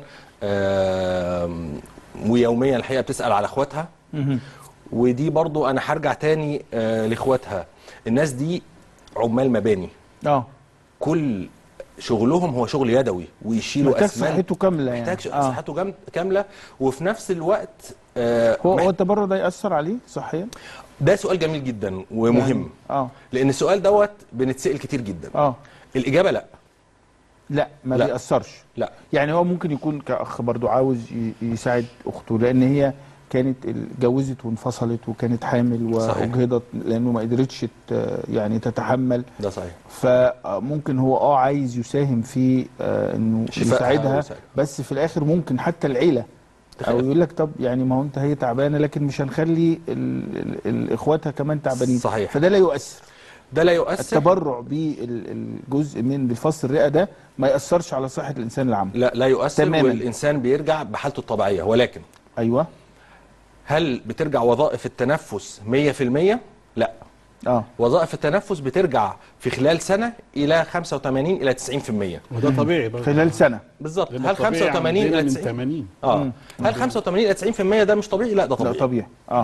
آه ويوميا الحقيقه بتسال على اخواتها. ودي برضو انا هرجع تاني آه لاخواتها، الناس دي عمال مباني. اه كل شغلهم هو شغل يدوي ويشيلوا اسمنت، محتاج صحته كامله يعني محتاج آه. صحته كامله وفي نفس الوقت آه هو هو التبرع ده ياثر عليه صحيا؟ ده سؤال جميل جدا ومهم يعني اه لان السؤال دوت بنتسال كتير جدا. اه الاجابه لا لا ما لا. بيأثرش. لا يعني هو ممكن يكون كأخ برضو عاوز يساعد اخته لان هي كانت اتجوزت وانفصلت وكانت حامل واجهضت لانه ما قدرتش يعني تتحمل. ده صحيح. فممكن هو اه عايز يساهم في آه انه يساعدها، بس في الاخر ممكن حتى العيله او يقول لك طب يعني ما هو انت هي تعبانه لكن مش هنخلي اخواتها كمان تعبانين. صحيح. فده لا يؤثر. ده لا يؤثر. التبرع بالجزء من بالفص الرئه ده ما يأثرش على صحه الانسان العام. لا لا يؤثر تماماً. والانسان بيرجع بحالته الطبيعيه، ولكن ايوه هل بترجع وظائف التنفس مية بالمية؟ لا. اه وظائف التنفس بترجع في خلال سنه الى خمسة وثمانين إلى تسعين بالمية. وده طبيعي برضه. خلال سنه بالظبط. هل خمسة وثمانين إلى تسعين؟ اه هل خمسة وثمانين إلى تسعين بالمية ده مش طبيعي؟ لا ده طبيعي. لا طبيعي. اه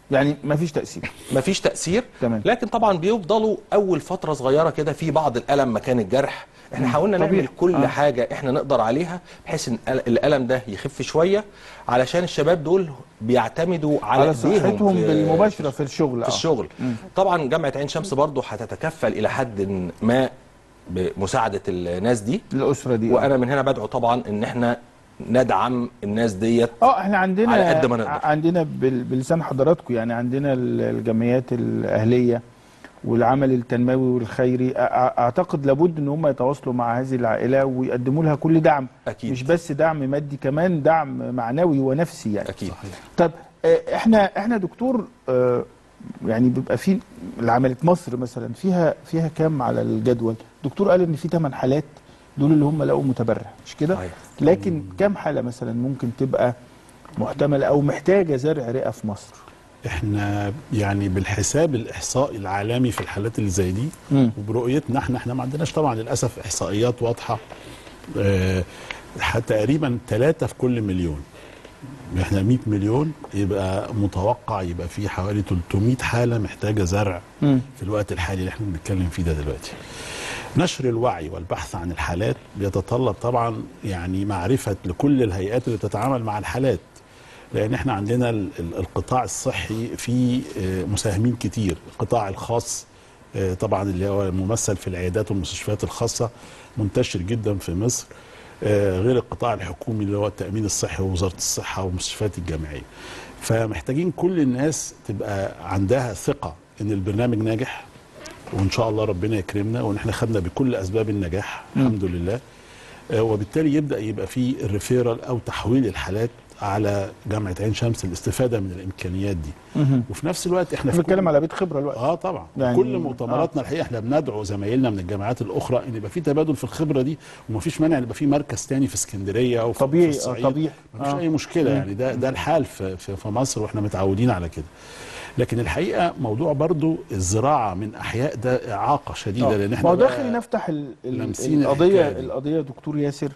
يعني ما فيش تاثير. ما فيش تاثير. تمام. لكن طبعا بيفضلوا اول فتره صغيره كده في بعض الالم مكان الجرح. احنا حاولنا نعمل كل آه. حاجه احنا نقدر عليها بحيث ان الالم ده يخف شويه، علشان الشباب دول بيعتمدوا على, على صحتهم بالمباشره في الشغل. في الشغل. آه. طبعا جامعه عين شمس برضو هتتكفل الى حد ما بمساعده الناس دي، الاسره دي. وانا من هنا بدعو طبعا ان احنا ندعم الناس ديت. اه احنا عندنا على قد ما نقدر. عندنا بلسان حضراتكم يعني عندنا الجمعيات الاهليه والعمل التنموي والخيري، اعتقد لابد ان هم يتواصلوا مع هذه العائله ويقدموا لها كل دعم. أكيد. مش بس دعم مادي، كمان دعم معنوي ونفسي يعني. اكيد. طب احنا احنا دكتور يعني بيبقى في عمليه مصر مثلا فيها فيها كام على الجدول؟ الدكتور قال ان في ثمان حالات، دول اللي هم لقوا متبرع مش كده؟ لكن كام حاله مثلا ممكن تبقى محتمله او محتاجه زرع رئه في مصر؟ احنا يعني بالحساب الاحصائي العالمي في الحالات اللي زي دي م. وبرؤيتنا احنا احنا ما عندناش طبعا للاسف احصائيات واضحه، اه تقريبا ثلاثة في كل مليون. احنا مئة مليون، يبقى متوقع يبقى في حوالي ثلاثمئة حاله محتاجه زرع م. في الوقت الحالي اللي احنا بنتكلم فيه ده دلوقتي. نشر الوعي والبحث عن الحالات بيتطلب طبعا يعني معرفه لكل الهيئات اللي بتتعامل مع الحالات، لان احنا عندنا القطاع الصحي فيه مساهمين كتير. القطاع الخاص طبعا اللي هو ممثل في العيادات والمستشفيات الخاصه منتشر جدا في مصر، غير القطاع الحكومي اللي هو التامين الصحي ووزاره الصحه والمستشفيات الجامعيه. فمحتاجين كل الناس تبقى عندها ثقه ان البرنامج ناجح، وان شاء الله ربنا يكرمنا وان احنا خدنا بكل اسباب النجاح الحمد لله، وبالتالي يبدا يبقى في الريفيرال او تحويل الحالات على جامعه عين شمس للاستفاده من الامكانيات دي. مم. وفي نفس الوقت احنا بنتكلم على بيت خبره الوقت. اه طبعا يعني كل مؤتمراتنا آه. الحقيقه احنا بندعو زمايلنا من الجامعات الاخرى ان يبقى في تبادل في الخبره دي، ومفيش مانع يبقى في مركز تاني في اسكندريه او في طبيعي. في الصعيد. آه طبيعي. مفيش آه. اي مشكله. مم. يعني ده ده الحال في, في, في مصر واحنا متعودين على كده. لكن الحقيقه موضوع برضو الزراعه من احياء ده اعاقه شديده. آه. لان احنا ما داخل نفتح القضيه القضيه دكتور ياسر،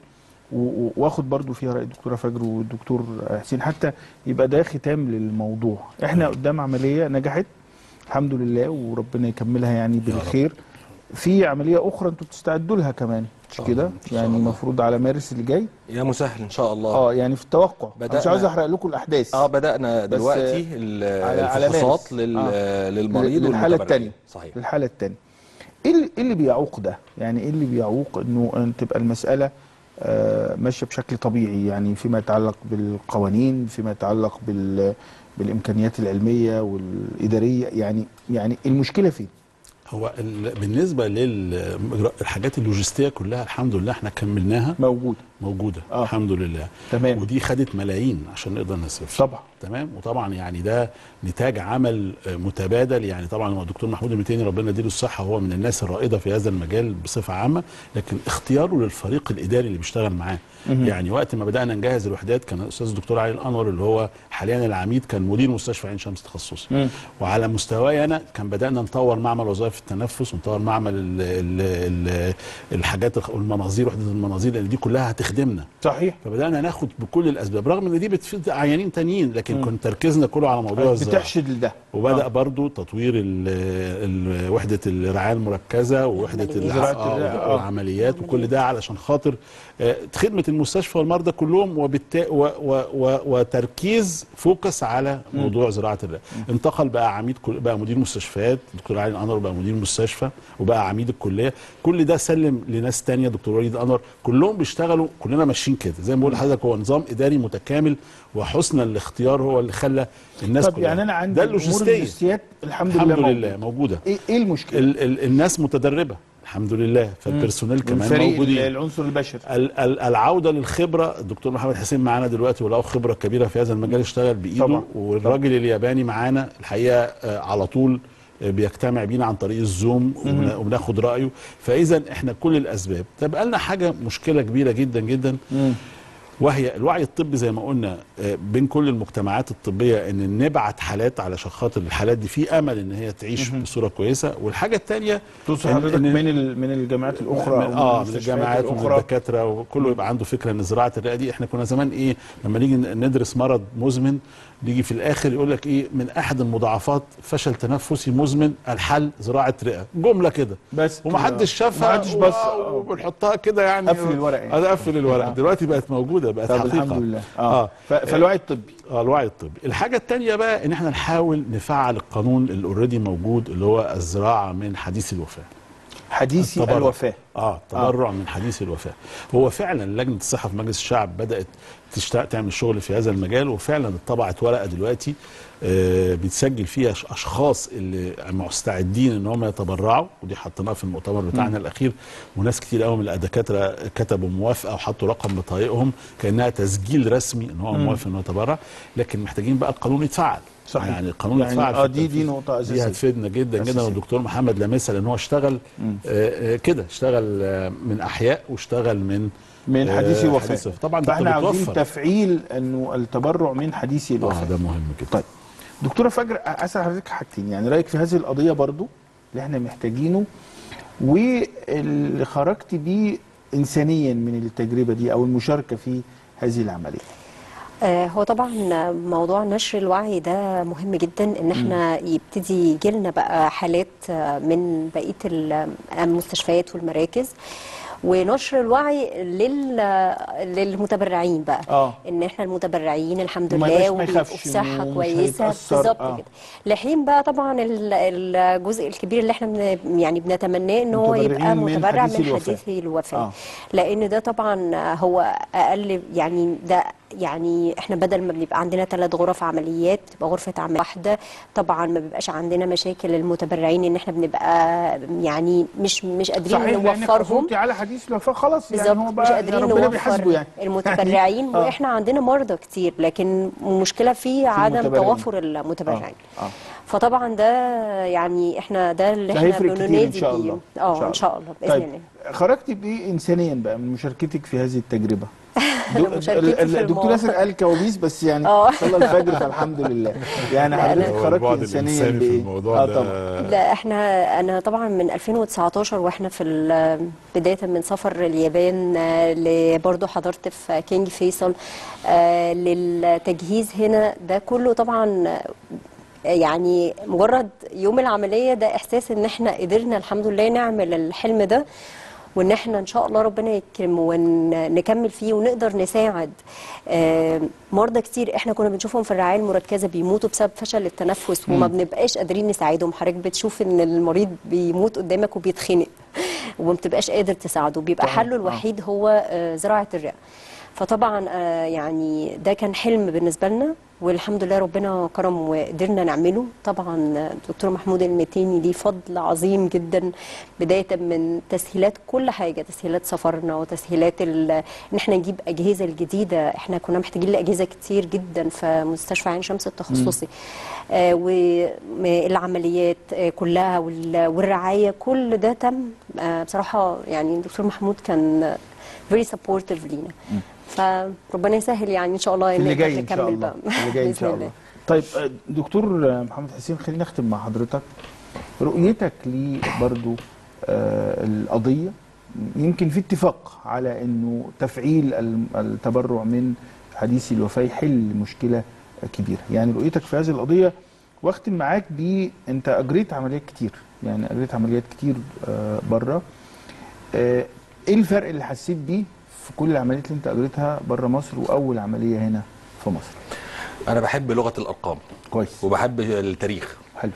واخد برضو فيها راي الدكتوره فجر والدكتور حسين حتى يبقى ده ختام للموضوع. احنا قدام عمليه نجحت الحمد لله وربنا يكملها يعني بالخير. في عمليه اخرى انتوا بتستعدوا لها كمان مش كده؟ يعني المفروض على مارس اللي جاي يا مسهل ان شاء الله. اه يعني في التوقع مش عاوز احرق لكم الاحداث. اه بدانا دلوقتي الفحوصات لل... آه. للمريض للحاله الثانيه. صحيح. للحاله الثانيه. ايه اللي بيعوق ده؟ يعني ايه اللي بيعوق انه ان تبقى المساله آه ماشيه بشكل طبيعي، يعني فيما يتعلق بالقوانين، فيما يتعلق بال بالامكانيات العلميه والاداريه، يعني يعني المشكله فين؟ هو بالنسبه للحاجات اللوجستيه كلها الحمد لله احنا كملناها. موجوده موجوده آه. الحمد لله. تمام. ودي خدت ملايين عشان نقدر نصرف. طبعا. تمام. وطبعا يعني ده نتاج عمل متبادل. يعني طبعا هو الدكتور محمود المتيني ربنا يديله الصحه هو من الناس الرائده في هذا المجال بصفه عامه، لكن اختياره للفريق الاداري اللي بيشتغل معاه. يعني وقت ما بدانا نجهز الوحدات كان الاستاذ الدكتور علي الانور اللي هو حاليا العميد كان مدير مستشفى عين شمس تخصصي. مم. وعلى مستواي انا كان بدانا نطور معمل وظائف التنفس ونطور معمل ال ال ال الحاجات المناظير، وحده المناظير لان دي كلها هتخدمنا. صحيح. فبدانا ناخد بكل الاسباب رغم ان دي بتفيد عيانين تانيين، لكن كان تركيزنا كله على موضوع الزراعه. بتحشد لده. وبدا آه. برضو تطوير ال ال وحده الرعايه المركزه ووحده العمليات آه. وكل ده علشان خاطر آه خدمه المستشفى والمرضى كلهم، وبالتالي وتركيز فوكس على موضوع زراعه الرئه. انتقل بقى عميد كل بقى مدير مستشفيات، دكتور علي الانور بقى مدير مستشفى وبقى عميد الكليه. كل ده سلم لناس ثانيه، دكتور وليد انور، كلهم بيشتغلوا، كلنا ماشيين كده زي ما بقول لحضرتك. هو نظام اداري متكامل وحسن الاختيار هو اللي خلى الناس طب كلها. يعني انا عندي امور اللوجستيات الحمد, الحمد لله لله موجوده. ايه, إيه المشكله؟ ال ال الناس متدربه الحمد لله، فالبرسونيل كمان موجودين، العنصر البشري. العوده للخبره، الدكتور محمد حسين معانا دلوقتي وله خبره كبيره في هذا المجال، اشتغل بايده طبعا. والراجل طبعا. الياباني معانا الحقيقه على طول بيجتمع بينا عن طريق الزوم وبناخد رايه. فاذا احنا كل الاسباب. تبقى لنا حاجه مشكله كبيره جدا جدا مم. وهي الوعي الطبي زي ما قلنا بين كل المجتمعات الطبيه، ان نبعت حالات علشان خاطر الحالات دي في امل ان هي تعيش مم. بصوره كويسه. والحاجه الثانيه توصل حضرتك من من الجامعات الاخرى من اه من الجامعات ومن الدكاتره وكله يبقى عنده فكره ان زراعه الرئه دي، احنا كنا زمان ايه لما نيجي ندرس مرض مزمن يجي في الاخر يقول لك ايه من احد المضاعفات فشل تنفسي مزمن الحل زراعه رئه، جمله كده بس ومحدش شافها محدش بص وبنحطها كده يعني قفل الورق يعني. اه قفل الورق دلوقتي بقت موجوده بقت طب حقيقه. الحمد لله. اه, آه. فالوعي الطبي اه الوعي الطبي. الحاجه الثانيه بقى ان احنا نحاول نفعل القانون اللي اوريدي موجود اللي هو الزراعه من حديث الوفاه. حديثي التبرع. الوفاه. اه التبرع آه. من حديث الوفاه. هو فعلا لجنه الصحه في مجلس الشعب بدات تشتغل تعمل شغل في هذا المجال، وفعلا اتطبعت ورقه دلوقتي آه بتسجل فيها اشخاص اللي مستعدين ان هم يتبرعوا، ودي حطيناها في المؤتمر بتاعنا م. الاخير، وناس كتير قوي من الدكاتره كتبوا موافقه وحطوا رقم بطايقهم كانها تسجيل رسمي ان هو موافق انه يتبرع، لكن محتاجين بقى القانون يتفعل. صحيح. يعني القانون يعني يتفعل اه دي دي نقطه اساسيه، دي هتفيدنا جدا جدا. والدكتور محمد لامسه لان هو اشتغل آه كده، اشتغل آه من احياء واشتغل من من حديثي آه الوفاه. حديث طبعا فاحنا عاوزين تفعيل انه التبرع من حديثي الوفاه. اه ده مهم جدا. طيب دكتوره فجر، اسال حضرتك حاجتين، يعني رايك في هذه القضيه برضو اللي احنا محتاجينه واللي خرجت بيه انسانيا من التجربه دي او المشاركه في هذه العمليه. آه هو طبعا موضوع نشر الوعي ده مهم جدا، ان احنا يبتدي يجيلنا بقى حالات من بقيه المستشفيات والمراكز، ونشر الوعي لل... للمتبرعين بقى. آه. ان احنا المتبرعين الحمد لله وبيبقوا في صحه كويسه بالظبط آه. كده، لحين بقى طبعا الجزء الكبير اللي احنا بن... يعني بنتمناه ان هو يبقى متبرع من حديث الوفاه. آه. لان ده طبعا هو اقل، يعني ده يعني احنا بدل ما بيبقى عندنا ثلاث غرف عمليات بتبقى غرفه عمل واحده، طبعا ما بيبقاش عندنا مشاكل المتبرعين ان احنا بنبقى يعني مش مش قادرين نوفرهم على حديث الوفاه خلاص، يعني هو بقى مش قادرين نوفر يعني المتبرعين آه. واحنا عندنا مرضى كتير، لكن المشكله في عدم توافر المتبرعين. آه. آه. فطبعا ده يعني احنا ده اللي احنا بننادي بيه اه ان شاء الله باذن طيب. الله. خرجتي بايه انسانيا بقى من مشاركتك في هذه التجربه؟ الدكتور ياسر قال كوابيس بس يعني صلى الفجر فالحمد لله. يعني حضرتك خرجت انسانيا بايه؟ في الموضوع آه ده طبعا. لا احنا انا طبعا من ألفين وتسعتاشر واحنا في بدايه من سفر اليابان اللي برضه حضرت في كينج فيصل آه للتجهيز هنا، ده كله طبعا يعني مجرد يوم العمليه ده احساس ان احنا قدرنا الحمد لله نعمل الحلم ده، وان احنا ان شاء الله ربنا يكرم ونكمل فيه ونقدر نساعد مرضى كتير احنا كنا بنشوفهم في الرعايه المركزه بيموتوا بسبب فشل التنفس وما بنبقاش قادرين نساعدهم. حضرتك بتشوف ان المريض بيموت قدامك وبيتخنق وما بتبقاش قادر تساعده، بيبقى حله الوحيد هو زراعه الرئه. فطبعا يعني ده كان حلم بالنسبه لنا والحمد لله ربنا كرم وقدرنا نعمله. طبعا الدكتور محمود المتيني ليه فضل عظيم جدا، بدايه من تسهيلات كل حاجه، تسهيلات سفرنا وتسهيلات ان احنا نجيب اجهزه الجديده، احنا كنا محتاجين لاجهزه كتير جدا في مستشفى عين شمس التخصصي آه والعمليات آه كلها والرعايه كل ده تم آه بصراحه. يعني الدكتور محمود كان فيري سبورتيف لينا، فربنا يسهل يعني ان شاء الله ان نقدر نكمل بقى اللي جاي ان شاء الله. طيب دكتور محمد حسين، خلينا نختم مع حضرتك رؤيتك لي برضو آه القضيه. يمكن في اتفاق على انه تفعيل التبرع من حديثي الوفاه يحل مشكله كبيره، يعني رؤيتك في هذه القضيه. واختم معاك ب انت اجريت عمليات كتير، يعني اجريت عمليات كتير آه بره. آه ايه الفرق اللي حسيت بيه في كل العمليات اللي انت اجريتها بره مصر واول عمليه هنا في مصر؟ انا بحب لغه الارقام كويس، وبحب التاريخ. حلو.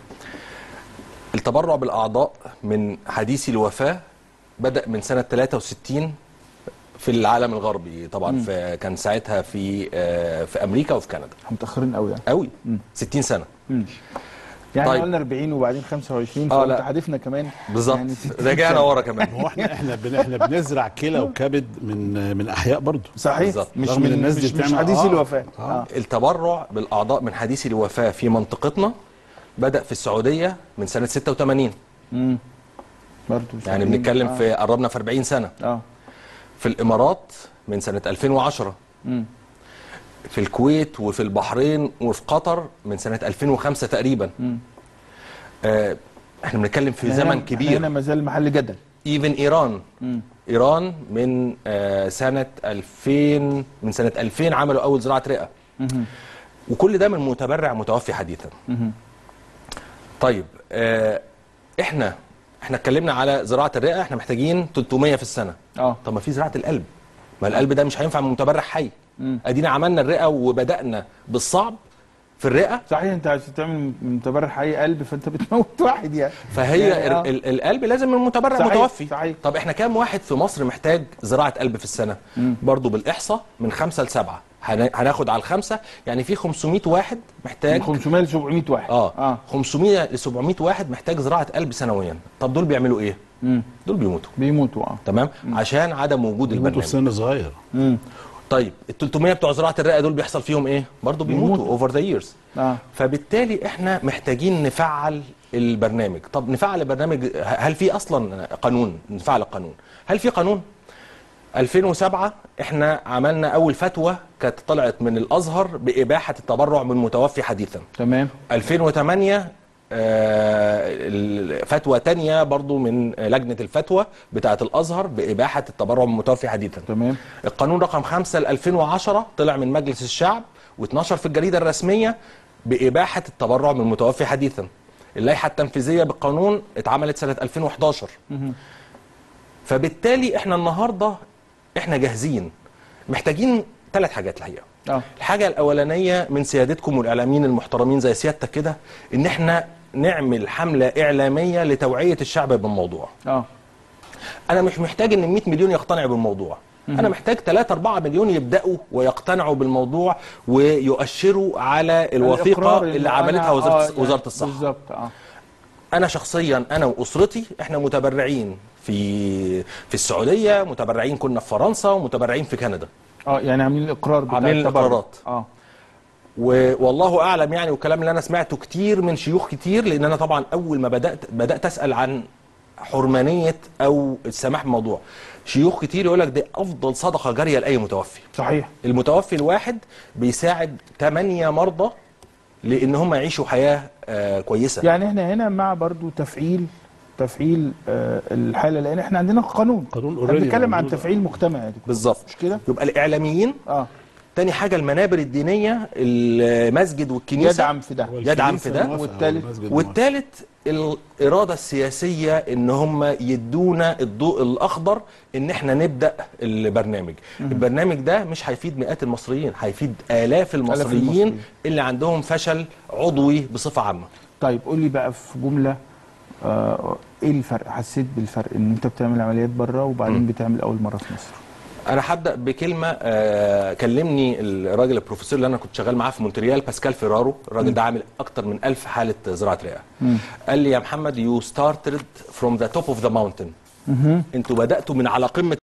التبرع بالاعضاء من حديثي الوفاه بدا من سنه ثلاثة وستين في العالم الغربي طبعا. م. في كان ساعتها في في امريكا وفي كندا. متاخرين قوي يعني قوي ستين سنه. م. يعني طيب. قلنا أربعين وبعدين خمسة وعشرين اه فانت حدفنا كمان بالظبط يعني رجعنا ورا كمان. هو احنا احنا بن احنا بنزرع كلى وكبد من من احياء برضه. صحيح بالزبط. مش من الناس دي مش, مش حديثي آه. الوفاه. آه. آه. التبرع بالاعضاء من حديثي الوفاه في منطقتنا بدا في السعوديه من سنه ستة وثمانين. امم برضه يعني بنتكلم آه. في قربنا في أربعين سنه. اه في الامارات من سنه ألفين وعشرة. امم في الكويت وفي البحرين وفي قطر من سنه ألفين وخمسة تقريبا. امم آه احنا بنتكلم في زمن كبير. هنا ما زال محل جدل. ايفن ايران. مم. ايران من آه سنه ألفين، من سنه ألفين عملوا اول زراعه رئه. وكل ده من متبرع متوفي حديثا. طيب آه احنا احنا اتكلمنا على زراعه الرئه، احنا محتاجين ثلاثمية في السنه. اه طب ما في زراعه القلب، ما القلب ده مش هينفع من متبرع حي. ادينا عملنا الرئه وبدانا بالصعب في الرئه. صحيح، انت عشان تعمل من متبرع حي قلب فانت بتموت واحد يعني. فهي يعني آه. ال القلب لازم من متبرع صحيح متوفي. صحيح. طب احنا كام واحد في مصر محتاج زراعه قلب في السنه؟ مم. برضو بالاحصاء من خمسة لسبعة، هناخد على الخمسه يعني في خمسمية واحد محتاج، من خمسمية ل سبعمية واحد. اه, آه. خمسمية ل سبعمية واحد محتاج زراعه قلب سنويا. طب دول بيعملوا ايه؟ مم. دول بيموتوا بيموتوا اه تمام. مم. عشان عدم وجود البرنامج. بيموتوا في سن صغير. امم طيب ال ثلاثمية بتوع زراعه الرئه دول بيحصل فيهم ايه؟ برضه بيموتوا اوفر ذا ييرز. اه فبالتالي احنا محتاجين نفعل البرنامج. طب نفعل البرنامج، هل في اصلا قانون نفعل القانون؟ هل في قانون؟ ألفين وسبعة احنا عملنا اول فتوى كانت طلعت من الازهر باباحه التبرع من متوفي حديثا. تمام. ألفين وثمانية آه فتوى تانية برضو من لجنة الفتوى بتاعة الأزهر بإباحة التبرع من متوفي حديثا. تمام. القانون رقم خمسة ل ألفين وعشرة طلع من مجلس الشعب واتنشر في الجريدة الرسمية بإباحة التبرع من متوفي حديثا. اللائحة التنفيذية بالقانون اتعملت سنة ألفين وحداشر. فبالتالي احنا النهاردة احنا جاهزين. محتاجين ثلاث حاجات الحقيقة. أوه. الحاجة الأولانية من سيادتكم والإعلاميين المحترمين زي سيادتك كده، إن احنا نعمل حملة إعلامية لتوعية الشعب بالموضوع. اه أنا مش محتاج إن مية مليون يقتنعوا بالموضوع. مم. أنا محتاج ثلاثة أربعة مليون يبدأوا ويقتنعوا بالموضوع ويؤشروا على الوثيقة اللي عملتها وزارة, آه وزارة الصحة. بالظبط. اه أنا شخصيا أنا وأسرتي احنا متبرعين في في السعودية، متبرعين كنا في فرنسا، ومتبرعين في كندا. اه يعني عاملين الاقرار بتاع عاملين الاقرارات. اه والله اعلم يعني، والكلام اللي انا سمعته كتير من شيوخ كتير، لان انا طبعا اول ما بدات بدات اسال عن حرمانيه او السماح بالموضوع، شيوخ كتير يقول لك دي افضل صدقه جاريه لاي متوفي. صحيح. المتوفي الواحد بيساعد ثمانية مرضى لان هم يعيشوا حياه آه كويسه. يعني احنا هنا مع برضو تفعيل تفعيل آه الحاله، لان احنا عندنا قانون قانون احنا بنتكلم عن تفعيل مجتمعي. بالظبط. مش كده؟ يبقى الاعلاميين اه تاني حاجه المنابر الدينيه، المسجد والكنيسه يدعم في ده يدعم في ده والثالث والثالث الاراده السياسيه ان هم يدونا الضوء الاخضر ان احنا نبدا البرنامج. مم. البرنامج ده مش هيفيد مئات المصريين، هيفيد الاف المصريين, المصريين اللي عندهم فشل عضوي بصفه عامه. طيب قول لي بقى في جمله آه ايه الفرق؟ حسيت بالفرق ان انت بتعمل عمليات بره وبعدين م. بتعمل اول مره في مصر؟ انا هبدا بكلمه. آه كلمني الراجل البروفيسور اللي انا كنت شغال معاه في مونتريال، باسكال فيرارو. الراجل م. ده عامل اكتر من ألف حاله زراعه رئه. م. قال لي يا محمد يو ستارتد فروم ذا توب اوف ذا ماونتن. انتوا بداتوا من على قمه